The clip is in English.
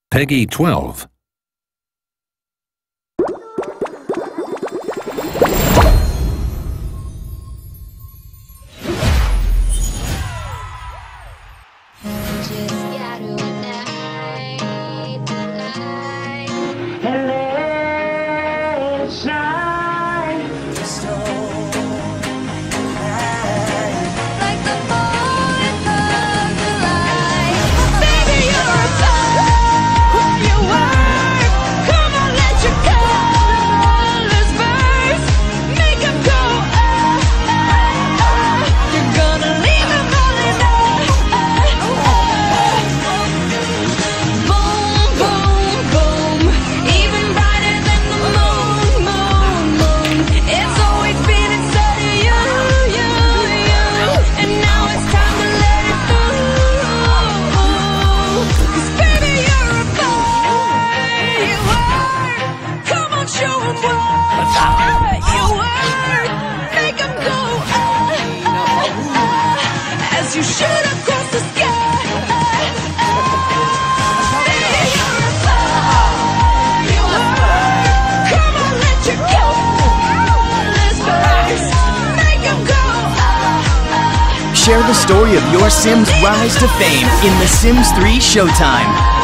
Peggy 12. You shoot across the sky. Baby, you're a fire. You are. Come on, let you go. Let's burst. Make 'em go. Share the story of your Sims' rise to fame in The Sims 3 Showtime.